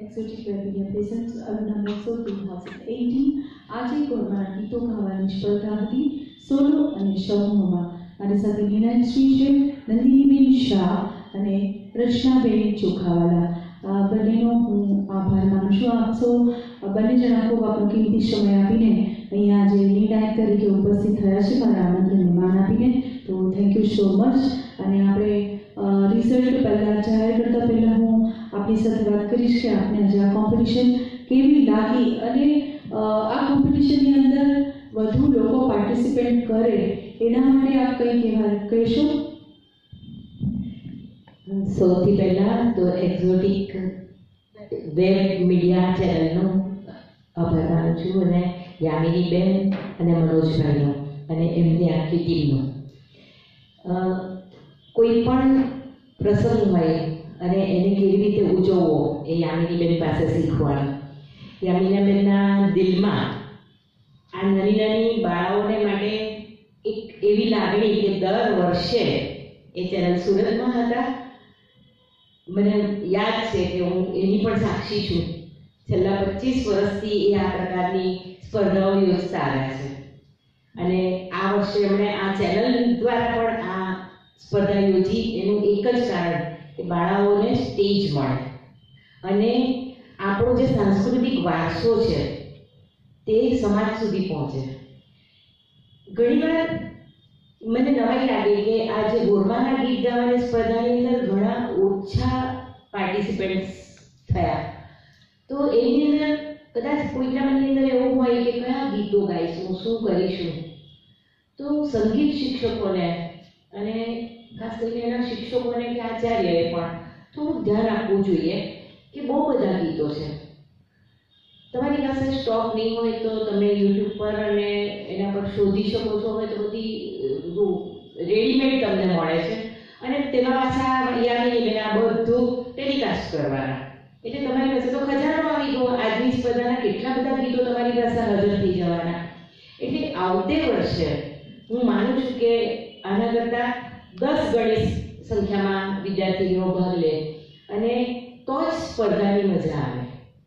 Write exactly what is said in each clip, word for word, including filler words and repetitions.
Exotic Webinar presents Aluna mahotsav two thousand eighteen. આજે ગોરમા ગીતો ગાવાની સ્પર્ધા હતી સોલો અને સમૂહમાં. મારી સાથે મીનાશ્રી છે, નંદિનીબેન શાહ અને રચનાબેન ચોખાવાલા. બંનેનો હું આભાર માનું છું. આપ સૌ બંને જણા ખૂબ આપણો કિંમતી સમય આપીને અહીંયા આજે નિર્ણાયક તરીકે ઉપસ્થિત થયા છે મારા આમંત્રણને માન આપીને. તો થેન્ક યુ સો મચ. અને આપણે રિઝલ્ટ પહેલાં જાહેર કરતાં પહેલાં હું આપની સાથે વાત કરીશ કે આપને આજે આ કોમ્પિટિશન કેવી લાગી અને આ કોમ્પિટિશનની અંદર વધુ લોકો પાર્ટિસિપેટ કરે એના માટે આપ કંઈ કહેવા કહેશો? સૌથી પહેલાં તો એક્ઝોટિક વેબ મીડિયા ચેનલનો આભાર માનું છું, અને યામિનીબેન અને મનોજભાઈનો અને એમની આખી ટીમનો. કોઈ પણ પ્રસંગ હોય અને એને કેવી રીતે ઉજવવો એ યામિનીબેન પાસે શીખવાનું. યામિનીબેનના દિલમાં આ નાની નાની બાળાઓને માટે એક એવી લાગણી કે દર વર્ષે એ ચેનલ સુરતમાં હતા. મને યાદ છે કે હું એની પણ સાક્ષી છું. છેલ્લા પચીસ વર્ષથી એ આ પ્રકારની સ્પર્ધાઓ યોજતા આવ્યા છે, અને આ વર્ષે એમણે આ ચેનલ દ્વારા પણ આ સ્પર્ધા યોજી. એનું એક જ કારણ કે બાળાઓને સ્ટેજ મળે અને આપણો જે સાંસ્કૃતિક વારસો છે તે સમાજ સુધી પહોંચે. ઘણીવાર મને નવાઈ લાગે કે આ જે ગોરમાના ગીત ગાવાની સ્પર્ધાની અંદર ઘણા ઓછા પાર્ટિસિપન્ટ્સ થયા. તો એની અંદર કદાચ કોઈના મનની અંદર એવું હોય કે કયા ગીતો ગાઈશું, શું કરીશું. તો સંગીત શિક્ષકોને અને ખાસ કરીને એના શિક્ષકોને કે આચાર્યએ પણ થોડું ધ્યાન આપવું જોઈએ કે બહુ બધા ગીતો છે. તમારી પાસે સ્ટોક નહીં હોય તો તમે યુટ્યુબ પર અને એના પર શોધી શકો છો. હવે તો બધી રેડીમેડ તમને મળે છે, અને તેમાં પાછા યામિનીબેન આ બધું ટેલિકાસ્ટ કરવાના. એટલે તમારી પાસે તો ખજાનો આવી ગયો. આજની સ્પર્ધાના કેટલા બધા ગીતો તમારી પાસે હાજર થઈ જવાના. એટલે આવતે વર્ષે હું માનું છું કે આના કરતાં દસ ગણી સંખ્યામાં વિદ્યાર્થીઓ ભાગ લે, અને તો જ સ્પર્ધાની મજા આવે.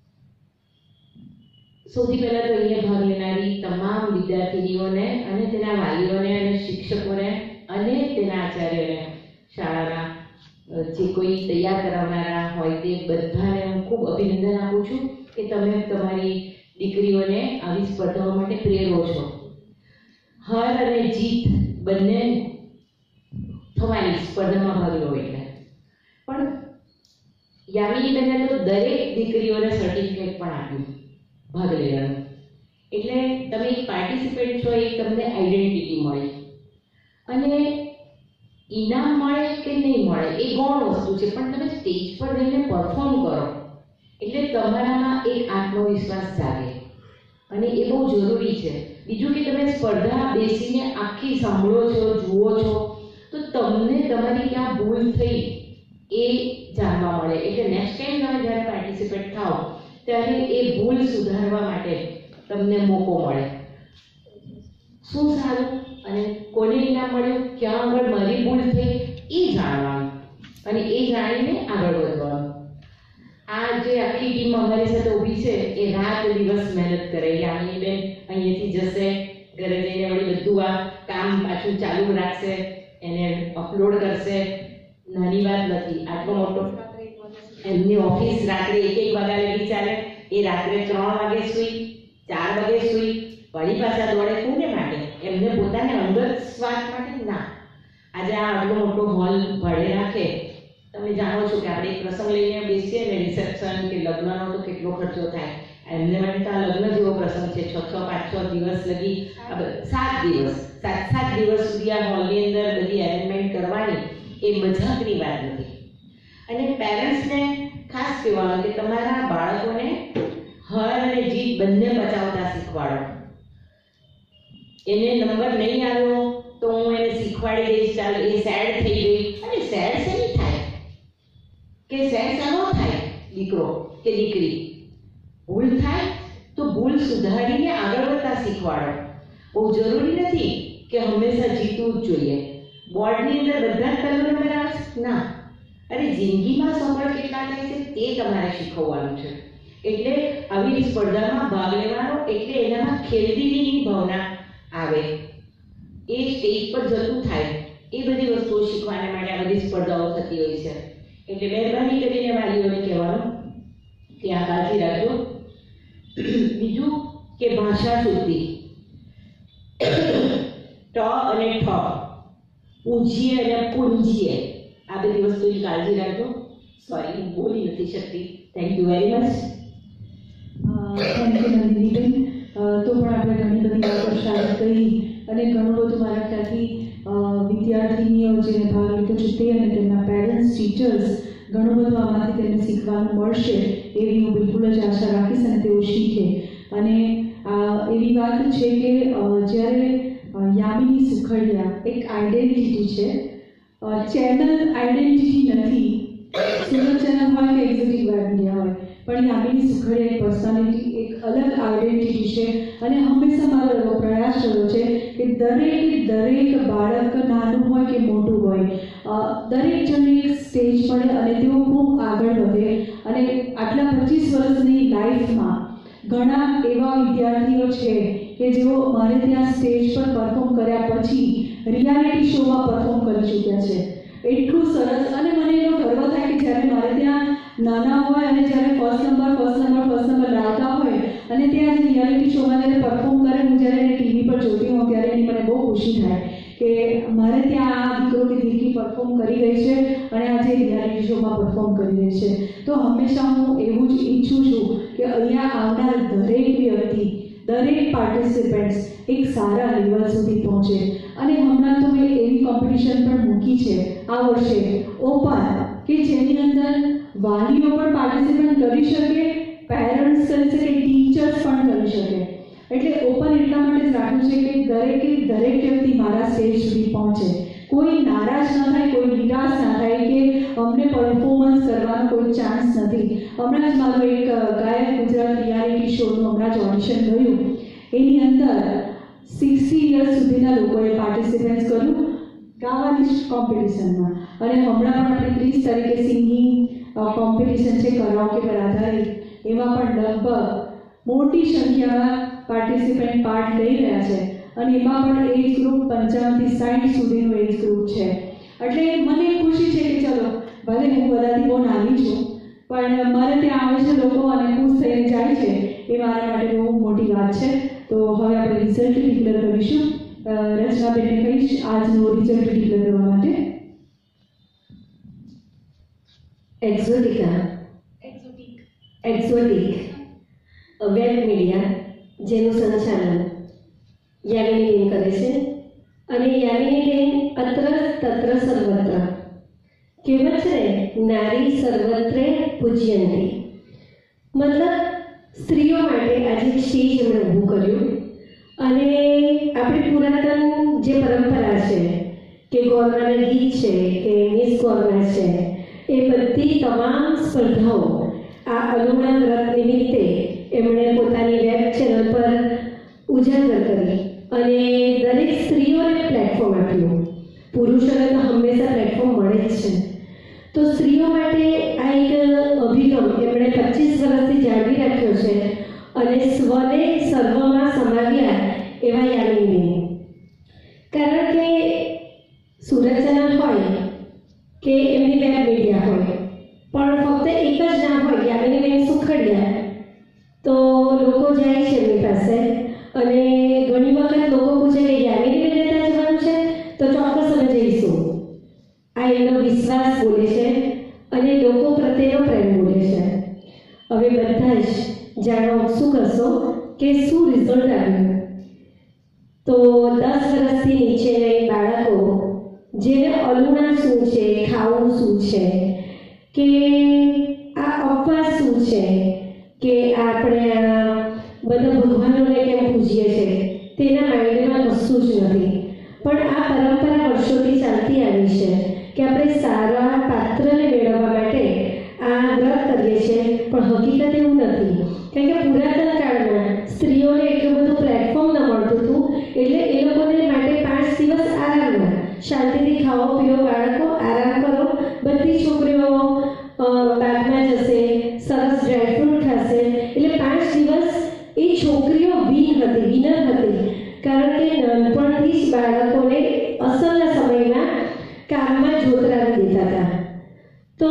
સૌથી પહેલાં તો અહીંયા ભાગ લેનારી તમામ વિદ્યાર્થીનીઓને અને તેના વાલીઓને અને શિક્ષકોને અને તેના આચાર્યને, શાળાના જે કોઈ તૈયાર કરાવનારા હોય તે બધાને હું ખૂબ અભિનંદન આપું છું કે તમે તમારી દીકરીઓને આવી સ્પર્ધાઓ માટે પ્રેરો છો. હાર અને જીત બંને થવાની સ્પર્ધામાં ભાગ લો એટલે. પણ યામિનીબેને તો દરેક દીકરીઓને સર્ટિફિકેટ પણ આપ્યું ભાગ લેવાનું. એટલે તમે એક પાર્ટિસિપેટ છો, એ તમને આઈડેન્ટિટી મળી. અને ઇનામ મળે કે નહીં મળે એ ગૌણ વસ્તુ છે, પણ તમે સ્ટેજ પર જઈને પરફોર્મ કરો એટલે તમારામાં એક આત્મવિશ્વાસ જાગે, અને એ બહુ જરૂરી છે. બીજું કે તમે સ્પર્ધા બેસીને આખી સાંભળો છો, જુઓ છો, તો તમને તમારી ક્યાં ભૂલ થઈ એ જાણવા મળે. એટલે નેક્સ્ટ ટાઈમ તમે જ્યારે પાર્ટિસિપેટ થાઓ ત્યારે એ ભૂલ સુધારવા માટે તમને મોકો મળે. શું સારું અને કોને ઇનામ મળ્યું, ક્યાં આગળ મારી ભૂલ થઈ એ જાણવાનું, અને એ જાણીને આગળ વધવાનું. આ જે આખી ટીમ અમારી સાથે ઊભી છે એ રાત દિવસ મહેનત કરે. યામિનીબેન અહીંયાથી જશે, ઘરે જઈને વળી બધું આ કામ પાછું ચાલુ રાખશે, એને અપલોડ કરશે. નાની વાત નથી. આટલો મોટો એમની ઓફિસ રાત્રે એક એક વાગ્યા લગી ચાલે. એ રાત્રે ત્રણ વાગે સુઈ, ચાર વાગે સુઈ, વળી પાછા દોડે કોને માટે? એમને પોતાને અંગત સ્વાર્થ માટે ના. આજે આ આટલો મોટો હોલ ભાડે રાખે. તમે જાણો છો કે આપણે એક પ્રસંગ લઈને બેસીએ ને, રિસેપ્શન કે લગ્નનો તો કેટલો ખર્ચો થાય. એમને માટે તો આ લગ્ન જેવો પ્રસંગ છે. છ છ પાંચ છ દિવસ લગી, સાત દિવસ સાત સાત દિવસ સુધી આ હોલની અંદર બધી એરેન્જમેન્ટ કરવાની એ મજાકની વાત નથી. અને પેરેન્ટ્સને ખાસ કહેવાનું કે તમારા બાળકોને હાર અને જીત બંને બચાવતા શીખવાડો. એને નંબર નહીં આવ્યો તો હું એને શીખવાડી દઈશ, ચાલો એ સેડ થઈ ગઈ. અને સેડ શેની થાય કે સેડ શાનો થાય? દીકરો કે દીકરી ભૂલ થાય તો ભૂલ સુધારીને આગળ વધતા શીખવાડો. બહુ જરૂરી નથી કે હંમેશા જીતવું જ જોઈએ. બોર્ડની અંદર બધા જ પહેલો નંબર આવે ના, અને જિંદગીમાં સફળ કેટલા થાય છે તે તમારે શીખવવાનું છે. એટલે આવી સ્પર્ધામાં ભાગ લેવાનો એટલે એનામાં ખેલદિલીની ભાવના આવે, એ સ્ટેજ પર જતું થાય, એ બધી વસ્તુઓ શીખવાના માટે આ બધી સ્પર્ધાઓ થતી હોય છે. એટલે મહેરબાની કરીને વાલીઓને કહેવાનું કે આ કાળજી રાખજો. બીજું કે ભાષા શુદ્ધિ, ટ અને ઠ, પૂજીએ અને પૂંજીએ, આ બધી વસ્તુની કાળજી રાખજો. સોરી, હું બોલી નથી શકતી. Thank you very much. Thank you નંદિનીબેન. તો પણ આપણે ઘણી બધી વાતો શાયદ કરી અને ઘણું બધું મારા ખ્યાલથી વિદ્યાર્થીનીઓ જેને ભાગ લીધો છે તે અને તેમના પેરેન્ટ્સ, ટીચર્સ ઘણું બધું આમાંથી તેમને શીખવાનું મળશે એવી હું બિલકુલ જ આશા રાખીશ અને તેઓ શીખે. અને એવી વાત છે કે જ્યારે યામિની સુખડિયા એક આઈડેન્ટિટી છે, ચેનલ આઈડેન્ટિટી નથી, સુરત ચેનલ હોય કે એક્ઝિટિવ મીડિયા હોય, પણ યામિની સુખડિયા એક પર્સનાલિટી, એક અલગ આઈડેન્ટિટી છે. અને હંમેશા મારો એવો પ્રયાસ રહ્યો છે કે દરેક દરેક બાળક નાનું હોય કે મોટું હોય, દરેક જણને એક સ્ટેજ મળે અને તેઓ ખૂબ આગળ વધે. અને આટલા પચીસ વર્ષની લાઈફમાં ઘણા એવા વિદ્યાર્થીઓ છે કે જેઓ મારે ત્યાં સ્ટેજ પર પરફોર્મ કર્યા પછી રિયાલિટી શોમાં પરફોર્મ કરી ચૂક્યા છે. એટલું સરસ. અને મને એનો ગર્વ થાય કે જ્યારે મારે ત્યાં નાના હોય અને જ્યારે first number first number first number લાવતા હોય અને ત્યાં જે રિયાલિટી શોમાં જ્યારે પરફોર્મ કરે, હું જ્યારે એને ટીવી પર જોતી હોઉં ત્યારે એની મને બહુ ખુશી થાય કે મારે ત્યાં આ દીકરો કે દીકરી પરફોર્મ કરી રહી છે અને આજે રિયાલિટી શોમાં પરફોર્મ કરી રહી છે. તો હંમેશા હું એવું જ ઈચ્છું છું કે અહીંયા આવનાર દરેક વ્યક્તિ, દરેક પાર્ટિસિપન્ટ્સ એક સારા લેવલ સુધી પહોંચે. અને હમણાં તો મેં એવી કોમ્પિટિશન પણ મૂકી છે આ વર્ષે ઓપન, કે જેની અંદર વાલીઓ પણ પાર્ટિસિપેટ કરી શકે, પેરેન્ટ્સ કરી શકે, ટીચર્સ પણ કરી શકે. એટલે ઓપન એટલા માટે જ રાખ્યું છે કે દરેકે દરેક વ્યક્તિ મારા સ્ટેજ સુધી પહોંચે, કોઈ નારાજ ન થાય, કોઈ નિરાશ ના થાય કે અમને પરફોર્મન્સ કરવાનો કોઈ ચાન્સ નથી. હમણાં જ મારું એક ગાયક ગુજરાત રિયાલિટી શોનું હમણાં જ ઓડિશન ગયું, એની અંદર સિક્સટી યર્સ સુધીના લોકોએ પાર્ટિસિપેટ કર્યું ગાવાની કોમ્પિટિશનમાં. અને હમણાં પણ આપણે ત્રીસ તારીખે સિંગિંગ કોમ્પિટિશન છે કરાઓકે પર આધારિત, એમાં પણ લગભગ મોટી સંખ્યામાં પાર્ટિસિપન્ટ પાર્ટ લઈ રહ્યા છે. અને એમાં પણ એજ ગ્રુપ પંચાવનથી સાઠ સુધીનું એજ ગ્રુપ છે. એટલે મને ખુશી છે કે ચલો, ભલે હું બધાથી બહુ નાની છું, પણ મારે ત્યાં આવે છે લોકો અને ખુશ થઈને જાય છે, એ મારા માટે બહુ મોટી વાત છે. તો હવે આપણે રિઝલ્ટ ડિક્લેર કરીશું. રચનાબેનને કહીશ આજનું રિઝલ્ટ ડિક્લેર કરવા માટે. Exotica exotic exotic web media જેનું સંચાલન યામિનીબેન કરે છે. અને યામિનીબેન અત્ર તત્ર સર્વત્ર, કહેવત છે નારી સર્વત્રે પૂજ્યંતી, મતલબ સ્ત્રીઓ માટે આજે સ્ટેજ એમણે ઊભું કર્યું. અને આપણી પુરાતન જે પરંપરા છે કે ગોર્માના ગીત છે કે મિસ ગોર્મા છે, એ બધી તમામ સ્પર્ધાઓ આ અલુણા વ્રત નિમિત્તે એમણે પોતાની વેબ ચેનલ પર ઉજાગર કરી અને દરેક સ્ત્રીઓને પ્લેટફોર્મ આપ્યું. પુરુષોને તો હંમેશા પ્લેટફોર્મ મળે જ છે. તો સ્ત્રીઓ માટે આ એક અભિગમ એમણે પચીસ વર્ષથી જાળવી રાખ્યો છે. અને સ્વને સર્વમાં સમાવ્યા એવા યામિનીબેન. કારણ કે સુરત ચેનલ હોય કે એમની વેબ મીડિયા હોય, પણ ફક્ત એક જ નામ હોય યામિનીબેન સુખડિયા, તો લોકો જાય છે એમની પાસે. અને ઘણી વખત લોકો પૂછે કે યામિનીબેન ત્યાં જવાનું છે, તો ચોક્કસ અમે જઈશું. આ એમનો વિશ્વાસ બોલે છે અને લોકો પ્રત્યેનો પ્રેમ બોલે છે. હવે બધા જ જાણો શું કરશો કે શું રિઝલ્ટ આવ્યું. તો દસ વર્ષથી નીચેના બાળકો જેને અલુણા શું છે, ખાવું શું છે, કે આ અપવાસ શું છે, કે આપણે આ બધા ભગવાનોને કેમ પૂજીએ છીએ, તેના માઇન્ડમાં કશું જ નથી. પણ આ પરંપરા વર્ષોથી ચાલતી આવી છે કે આપણે સારા પાત્રને મેળવવા માટે આ વ્રત કરીએ છીએ, પણ હકીકત એવું નથી. કારણ કે પુરાતન કાળમાં સ્ત્રીઓને એટલું બધું પ્લેટફોર્મ ન મળતું હતું, એટલે એ લોકોને માટે પાંચ દિવસ આરામના, શાંતિથી ખાઓ પીઓ, બાળકો આરામ કરો, બધી છોકરીઓ ઉપરથી જ બાળકોને અસલના સમયમાં કામમાં જોતરાવી દેતા હતા. તો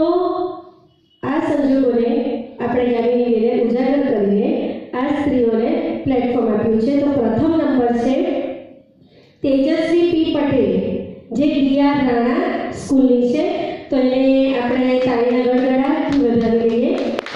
આ સંજોગોને આપણે યામિનીબેને ઉજાગર કરીને આ સ્ત્રીઓને પ્લેટફોર્મ આપ્યું છે. તો પ્રથમ નંબર છે તેજસ્વી પી પટેલ, જે ડીઆર રાણા સ્કૂલની છે. તો એને આપણે તાળીના ગડગડાટથી વધાવી લઈએ.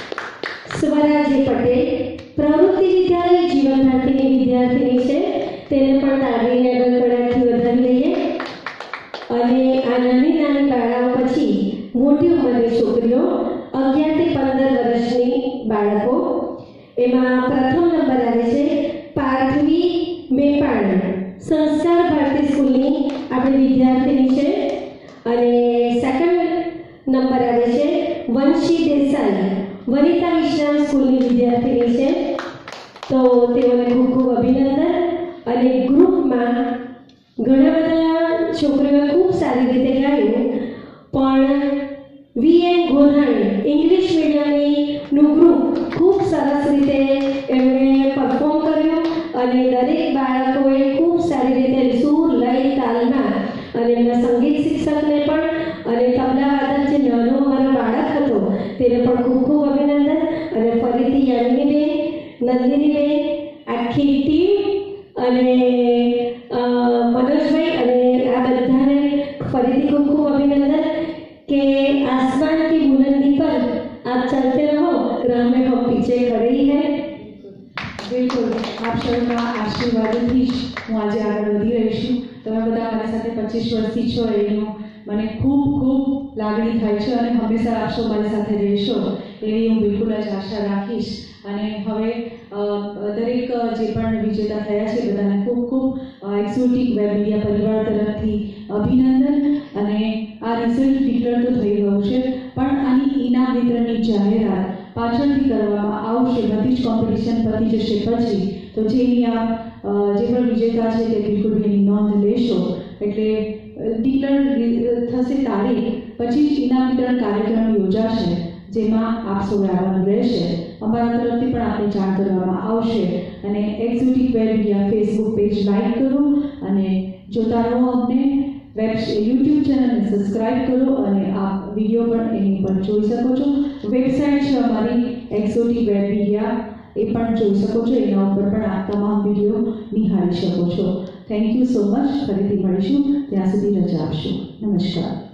સ્વરાજી પટેલ પ્રવૃત્તિ વિદ્યાલય જીવન ભારતીની વિદ્યાર્થીની છે, તેને પણ તાળીના ગડગડાટથી વધાવી લઈએ. અને આ નાની નાની બાળાઓ પછી મોટી ઉંમરની છોકરીઓ અગિયાર થી પંદર વર્ષની બાળકો, એમાં પ્રથમ નંબર આવે છે પાર્થવી મેપાણ, સંસ્કાર ભારતી સ્કૂલની આપણી વિદ્યાર્થીની છે. અને સેકન્ડ નંબર આવે છે વંશી દેસાઈ, વનિતા વિશ્રામ સ્કૂલની વિદ્યાર્થીની છે. તો તેઓને ખૂબ ખૂબ અભિનંદન. અને ગ્રુપમાં ઘણા બધા છોકરીઓએ ખૂબ સારી રીતે ગાયું, પણ વી એન ગોધાણી ઇંગ્લિશ મીડિયમનું ગ્રુપ ખૂબ સરસ રીતે એમણે પરફોર્મ કર્યું અને દરેક બાળકોએ ખૂબ સારી રીતે સૂર લય તાલમાં, અને એમના સંગીત શિક્ષકને પણ અને તબલા વાદક જે નાનો અમારો બાળક હતો તેને પણ ખૂબ ખૂબ અભિનંદન. અને ફરીથી યામિનીબેન, નંદિનીબેન, આખી ટીમ અને મનોજભાઈ અને આ બધાને ફરીથી ખૂબ ખૂબ અભિનંદન કે आसमान की बुलंदी पर आप चलते रहो, राह में हम पीछे खड़े ही हैं. બિલકુલ, આપ સૌના આશીર્વાદથી જ હું આજે આગળ વધી રહી છું. તમે બધા મારી સાથે પચીસ વર્ષથી છો એનું મને ખૂબ ખૂબ લાગણી થાય છે અને હંમેશા આપ સૌ મારી સાથે રહેશો એવી હું બિલકુલ જ આશા રાખીશ. અને હવે દરેક જે પણ વિજેતા થયા છે બધાને ખૂબ ખૂબ એક્ઝોટિક વેબ મીડિયા પરિવાર તરફથી અભિનંદન. અને આ રિઝલ્ટ ડિક્લેર તો થઈ ગયું છે, પણ આની ઇનામ વિતરણની જાહેરાત પાછળથી કરવામાં આવશે. બધી જ કોમ્પિટિશન પતી જશે પછી તો જે ઇનામ જે પણ વિજેતા છે તે બિલકુલ એની નોંધ લેશો. એટલે ડિક્લેર થશે તારીખ પછી જ ઇનામ વિતરણ કાર્યક્રમ યોજાશે, જેમાં આપ સૌએ આવવાનું રહેશે. અમારા તરફથી પણ આપને જાણ કરવામાં આવશે. અને exotic web media Facebook page like કરો અને જોતા રહો અમને. વેબ યુટ્યુબ ચેનલને સબસ્ક્રાઇબ કરો અને આપ વિડીયો પણ એની પર જોઈ શકો છો. વેબસાઇટ છે અમારી એક્ઝોટિક વેબ મીડિયા, એ પણ જોઈ શકો છો. એના ઉપર પણ આપ તમામ વિડીયો નિહાળી શકો છો. Thank you so much. ફરીથી મળીશું, ત્યાં સુધી રજા આપશો. નમસ્કાર.